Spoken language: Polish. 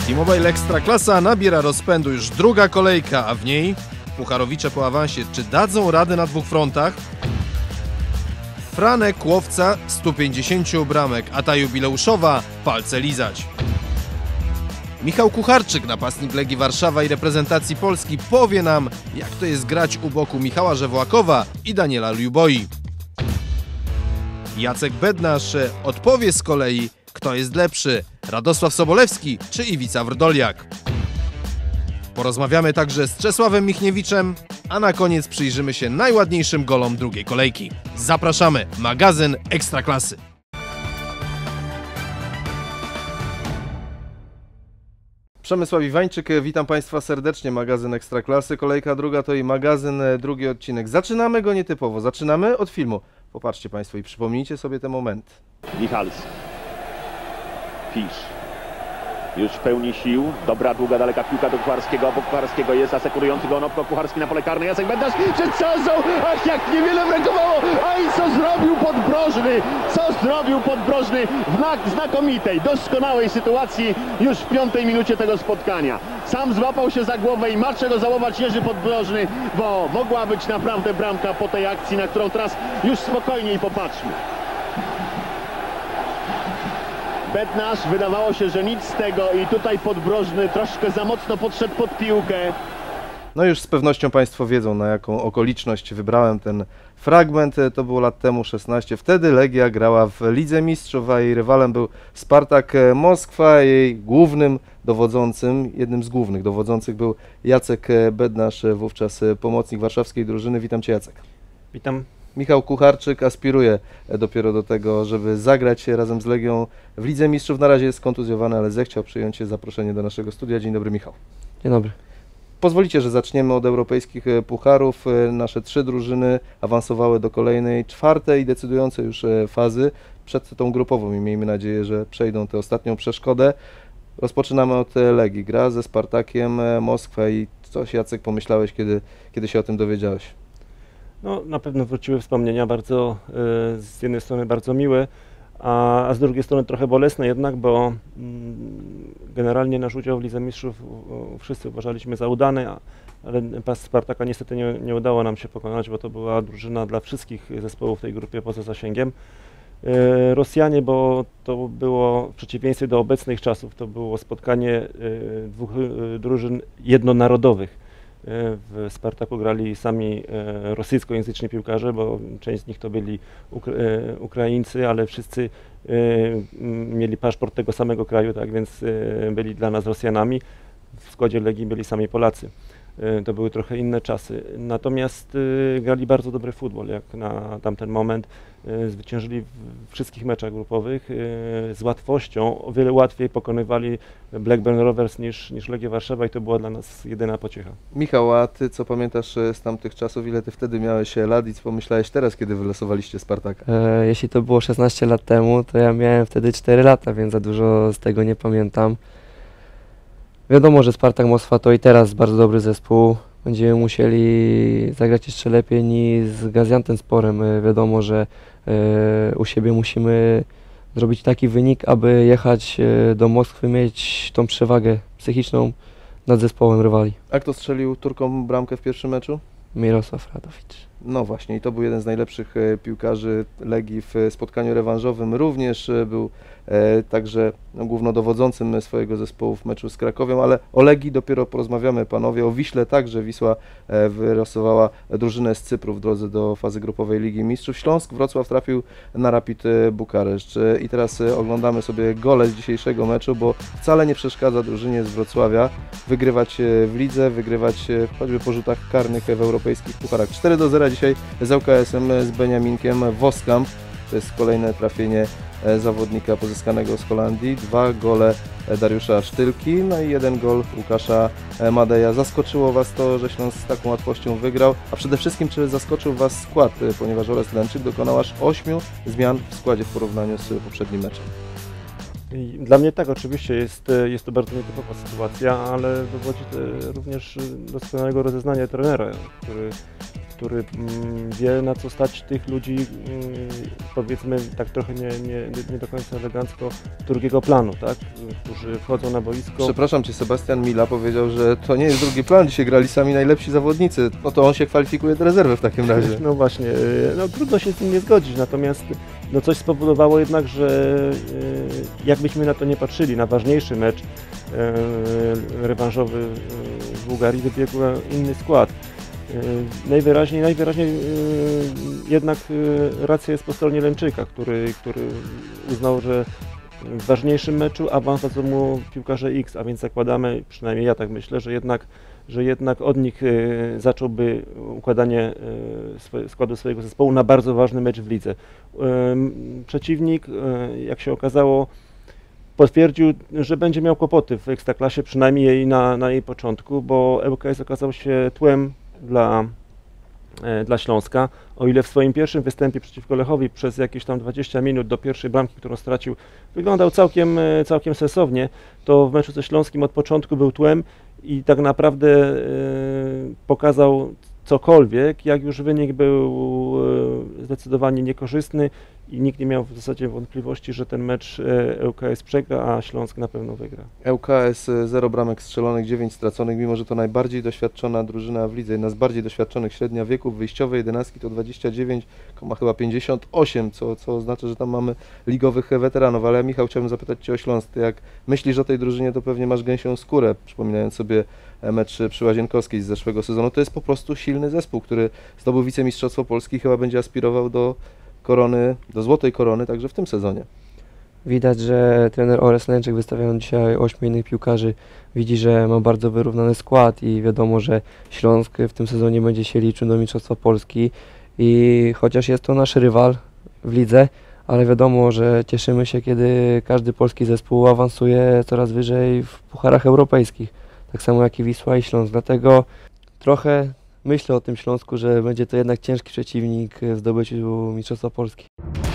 T-Mobile Ekstraklasa nabiera rozpędu już druga kolejka, a w niej pucharowicze po awansie. Czy dadzą radę na dwóch frontach? Franek łowca 150 bramek, a ta jubileuszowa palce lizać. Michał Kucharczyk, napastnik Legii Warszawa i reprezentacji Polski, powie nam, jak to jest grać u boku Michała Żewłakowa i Daniela Liuboi. Jacek Bednarz odpowie z kolei, kto jest lepszy, Radosław Sobolewski czy Iwica Wrdoliak. Porozmawiamy także z Czesławem Michniewiczem, a na koniec przyjrzymy się najładniejszym golom drugiej kolejki. Zapraszamy, magazyn Ekstraklasy. Przemysław Iwańczyk, witam Państwa serdecznie, magazyn Ekstraklasy. Kolejka druga to i magazyn, drugi odcinek. Zaczynamy go nietypowo, zaczynamy od filmu. Popatrzcie Państwo i przypomnijcie sobie te momenty. Michalski. Pisz. Już w pełni sił. Dobra, długa, daleka piłka do Kucharskiego. Obok Kucharskiego jest asekurujący go Onopko. Kucharski na pole karne. Jacek Bednarz. Przedsadzą. Ach, jak niewiele brakowało. A i co zrobił Podbrożny? Co zrobił Podbrożny w znakomitej, doskonałej sytuacji już w 5. minucie tego spotkania. Sam złapał się za głowę i ma czego żałować Jerzy Podbrożny, bo mogła być naprawdę bramka po tej akcji, na którą teraz już spokojniej popatrzmy. Bednarz, wydawało się, że nic z tego i tutaj Podbrożny troszkę za mocno podszedł pod piłkę. No już z pewnością Państwo wiedzą, na jaką okoliczność wybrałem ten fragment. To było lat temu 16. Wtedy Legia grała w Lidze Mistrzów, a jej rywalem był Spartak Moskwa. Jej głównym dowodzącym, jednym z głównych dowodzących był Jacek Bednarz, wówczas pomocnik warszawskiej drużyny. Witam Cię, Jacek. Witam. Michał Kucharczyk aspiruje dopiero do tego, żeby zagrać razem z Legią w Lidze Mistrzów. Na razie jest kontuzjowany, ale zechciał przyjąć zaproszenie do naszego studia. Dzień dobry, Michał. Dzień dobry. Pozwolicie, że zaczniemy od europejskich pucharów. Nasze 3 drużyny awansowały do kolejnej, 4. i decydującej już fazy przed tą grupową i miejmy nadzieję, że przejdą tę ostatnią przeszkodę. Rozpoczynamy od Legii. Gra ze Spartakiem Moskwa i coś, Jacek, pomyślałeś, kiedy się o tym dowiedziałeś? No, na pewno wróciły wspomnienia bardzo, z jednej strony bardzo miłe, a z drugiej strony trochę bolesne jednak, bo generalnie nasz udział w Lidze Mistrzów wszyscy uważaliśmy za udany, ale pas Spartaka niestety nie udało nam się pokonać, bo to była drużyna dla wszystkich zespołów w tej grupie poza zasięgiem. Rosjanie, bo to było w przeciwieństwie do obecnych czasów, to było spotkanie dwóch drużyn jednonarodowych. W Spartaku grali sami rosyjskojęzyczni piłkarze, bo część z nich to byli Ukraińcy, ale wszyscy mieli paszport tego samego kraju, tak więc byli dla nas Rosjanami. W składzie Legii byli sami Polacy. To były trochę inne czasy. Natomiast grali bardzo dobry futbol, jak na tamten moment. Zwyciężyli w wszystkich meczach grupowych. Z łatwością, o wiele łatwiej pokonywali Blackburn Rovers niż Legię Warszawa i to była dla nas jedyna pociecha. Michał, a Ty co pamiętasz z tamtych czasów? Ile Ty wtedy miałeś lat i co pomyślałeś teraz, kiedy wylosowaliście Spartaka? Jeśli to było 16 lat temu, to ja miałem wtedy 4 lata, więc za dużo z tego nie pamiętam. Wiadomo, że Spartak Moskwa to i teraz bardzo dobry zespół. Będziemy musieli zagrać jeszcze lepiej niż z Gaziantepsporem. Wiadomo, że u siebie musimy zrobić taki wynik, aby jechać do Moskwy, mieć tą przewagę psychiczną nad zespołem rywali. A kto strzelił Turkom bramkę w pierwszym meczu? Mirosław Radowicz. No właśnie, i to był jeden z najlepszych piłkarzy Legii w spotkaniu rewanżowym. Również był także głównodowodzącym swojego zespołu w meczu z Krakowem, ale o Legii dopiero porozmawiamy, panowie. O Wiśle także. Wisła wylosowała drużynę z Cypru w drodze do fazy grupowej Ligi Mistrzów. Śląsk Wrocław trafił na Rapid Bukareszt. I teraz oglądamy sobie gole z dzisiejszego meczu, bo wcale nie przeszkadza drużynie z Wrocławia wygrywać w lidze, wygrywać choćby po rzutach karnych w europejskich pucharach. 4-0 dzisiaj z ŁKS-em, z Beniaminkiem Voskamp. To jest kolejne trafienie zawodnika pozyskanego z Holandii. 2 gole Dariusza Sztylki, no i 1 gol Łukasza Madeja. Zaskoczyło Was to, że Śląsk z taką łatwością wygrał? A przede wszystkim, czy zaskoczył Was skład, ponieważ Orest Lęczyk dokonał aż 8 zmian w składzie w porównaniu z poprzednim meczem? Dla mnie tak, oczywiście jest to bardzo nietypowa sytuacja, ale dowodzi również doskonałego rozeznania trenera, który który wie, na co stać tych ludzi, powiedzmy tak trochę nie do końca elegancko, drugiego planu, tak? Którzy wchodzą na boisko. Przepraszam Cię, Sebastian Mila powiedział, że to nie jest drugi plan, dzisiaj grali sami najlepsi zawodnicy. No to on się kwalifikuje do rezerwy w takim razie. No właśnie, no trudno się z tym nie zgodzić, natomiast no coś spowodowało jednak, że jakbyśmy na to nie patrzyli, na ważniejszy mecz rewanżowy w Bułgarii wybiegł inny skład. Najwyraźniej jednak racja jest po stronie Lęczyka, który uznał, że w ważniejszym meczu awans dadzą mu piłkarze X, a więc zakładamy, przynajmniej ja tak myślę, że jednak od nich zacząłby układanie składu swojego zespołu na bardzo ważny mecz w lidze. Przeciwnik, jak się okazało, potwierdził, że będzie miał kłopoty w Ekstraklasie, przynajmniej na jej początku, bo ŁKS okazał się tłem dla Śląska. O ile w swoim pierwszym występie przeciwko Lechowi przez jakieś tam 20 minut do pierwszej bramki, którą stracił, wyglądał całkiem sensownie, to w meczu ze Śląskim od początku był tłem i tak naprawdę pokazał cokolwiek, jak już wynik był zdecydowanie niekorzystny i nikt nie miał w zasadzie wątpliwości, że ten mecz ŁKS przegra, a Śląsk na pewno wygra. ŁKS 0 bramek strzelonych, 9 straconych, mimo że to najbardziej doświadczona drużyna w lidze, jedna z bardziej doświadczonych, średnia wieku w wyjściowej 11 to 29,58, co oznacza, że tam mamy ligowych weteranów, ale Michał, chciałbym zapytać Cię o Śląsk. Ty jak myślisz o tej drużynie, to pewnie masz gęsią skórę, przypominając sobie mecz przy Łazienkowskiej z zeszłego sezonu. To jest po prostu silny zespół, który zdobył wicemistrzostwo Polski i chyba będzie aspirował do korony, do złotej korony także w tym sezonie. Widać, że trener Ores Lęczyk, wystawiając dzisiaj 8 innych piłkarzy, widzi, że ma bardzo wyrównany skład i wiadomo, że Śląsk w tym sezonie będzie się liczył do mistrzostwa Polski i chociaż jest to nasz rywal w lidze, ale wiadomo, że cieszymy się, kiedy każdy polski zespół awansuje coraz wyżej w pucharach europejskich, tak samo jak i Wisła i Śląsk, dlatego trochę myślę o tym Śląsku, że będzie to jednak ciężki przeciwnik w zdobyciu mistrzostwa Polski.